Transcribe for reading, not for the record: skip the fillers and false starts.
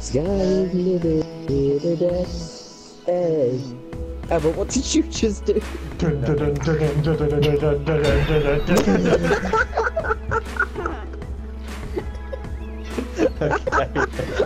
Sky is limit. Hey. Emma, what did you just do? Okay.